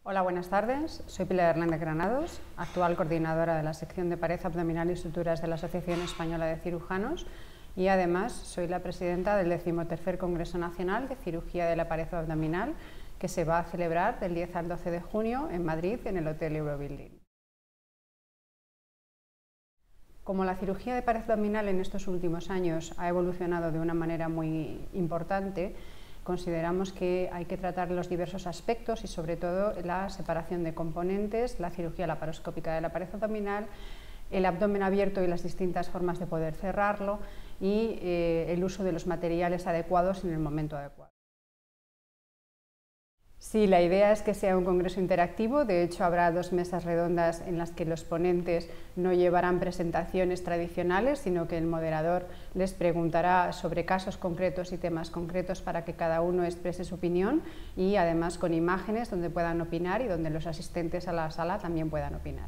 Hola, buenas tardes. Soy Pilar Hernández Granados, actual coordinadora de la sección de pared abdominal y suturas de la Asociación Española de Cirujanos y además soy la presidenta del 13º Congreso Nacional de Cirugía de la Pared Abdominal que se va a celebrar del 10 al 12 de junio en Madrid en el Hotel Eurobuilding. Como la cirugía de pared abdominal en estos últimos años ha evolucionado de una manera muy importante, consideramos que hay que tratar los diversos aspectos y sobre todo la separación de componentes, la cirugía laparoscópica de la pared abdominal, el abdomen abierto y las distintas formas de poder cerrarlo y el uso de los materiales adecuados en el momento adecuado. Sí, la idea es que sea un congreso interactivo. De hecho, habrá 2 mesas redondas en las que los ponentes no llevarán presentaciones tradicionales, sino que el moderador les preguntará sobre casos concretos y temas concretos para que cada uno exprese su opinión y además con imágenes donde puedan opinar y donde los asistentes a la sala también puedan opinar.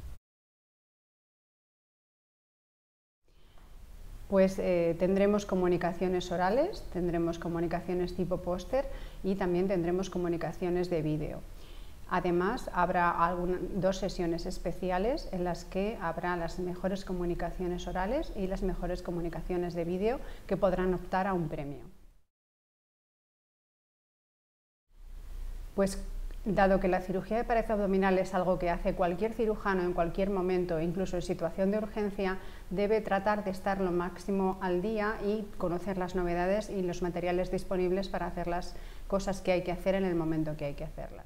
Pues tendremos comunicaciones orales, tendremos comunicaciones tipo póster y también tendremos comunicaciones de vídeo. Además, habrá 2 sesiones especiales en las que habrá las mejores comunicaciones orales y las mejores comunicaciones de vídeo que podrán optar a un premio. Pues dado que la cirugía de pared abdominal es algo que hace cualquier cirujano en cualquier momento, incluso en situación de urgencia, debe tratar de estar lo máximo al día y conocer las novedades y los materiales disponibles para hacer las cosas que hay que hacer en el momento que hay que hacerlas.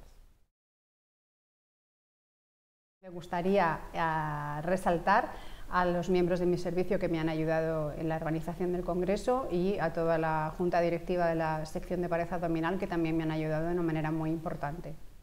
Me gustaría resaltar a los miembros de mi servicio que me han ayudado en la organización del Congreso y a toda la Junta Directiva de la sección de pared abdominal que también me han ayudado de una manera muy importante.